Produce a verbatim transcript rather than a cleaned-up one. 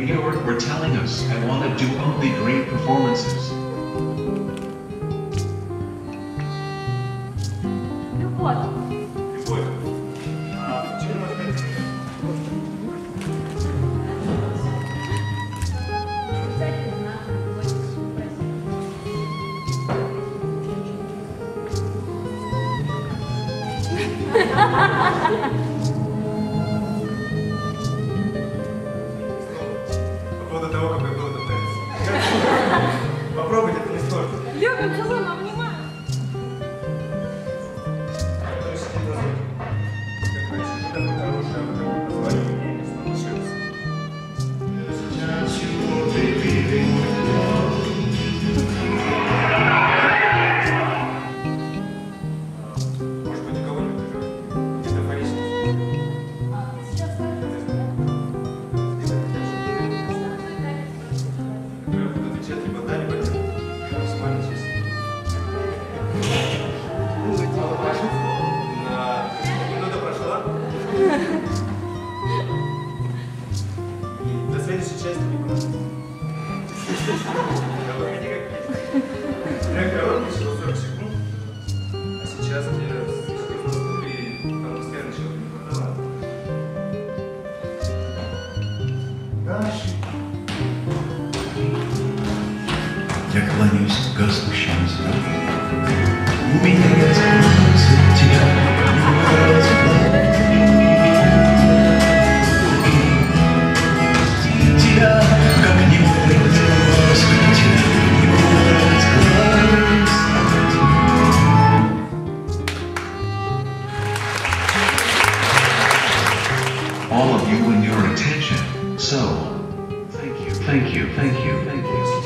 here were telling us I want to do only great performances. Любовь. Любовь. А чем она опять? По поводу того, какой был этот танец. Попробуйте, это не сложно. Любим, целуем, обнимаем. Который сидит на зоне. Как вы сидите, такой хороший, а вы позвали мне, и снова ошибся. Может быть, никого не убежать. Метафорично. Я буду отвечать либо да, либо нет. Я максимально честно. На минута прошла. И до следующей части не будет. Выходи как есть. Трек короткий, всего сорок секунд. А сейчас я серьезно и там постоянно человек не продавал. Я кланяюсь гаснущим звездам. У меня нет слез от тебя, не разглядеть. Тебя, как не может раскрыть, не может разглядеть. All of you and your attention. So, thank you, thank you, thank you, thank you.